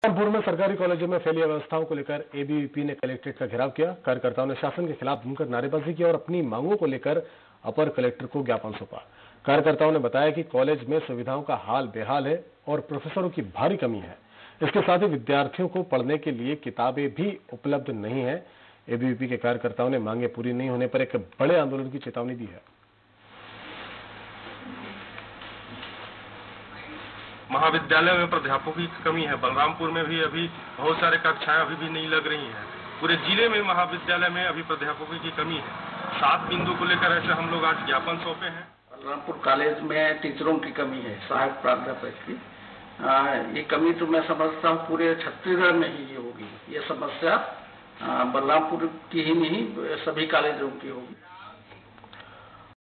कानपुर में सरकारी कॉलेजों में फैली अव्यवस्थाओं को लेकर एबीवीपी ने कलेक्ट्रेट का घेराव किया। कार्यकर्ताओं ने शासन के खिलाफ घूमकर नारेबाजी की और अपनी मांगों को लेकर अपर कलेक्टर को ज्ञापन सौंपा। कार्यकर्ताओं ने बताया कि कॉलेज में सुविधाओं का हाल बेहाल है और प्रोफेसरों की भारी कमी है। इसके साथ ही विद्यार्थियों को पढ़ने के लिए किताबें भी उपलब्ध नहीं है। एबीवीपी के कार्यकर्ताओं ने मांगे पूरी नहीं होने पर एक बड़े आंदोलन की चेतावनी दी है। महाविद्यालय में प्राध्यापकों की कमी है। बलरामपुर में भी अभी बहुत सारे कक्षाएं अभी भी नहीं लग रही हैं। पूरे जिले में महाविद्यालय में अभी प्राध्यापकों की कमी है। 7 बिंदु को लेकर ऐसे हम लोग आज ज्ञापन सौंपे हैं। बलरामपुर कॉलेज में टीचरों की कमी है, सहायक प्राध्यापक की। ये कमी तो मैं समझता हूँ पूरे छत्तीसगढ़ में ही ये होगी। ये समस्या बलरामपुर की ही नहीं, सभी कॉलेजों की होगी।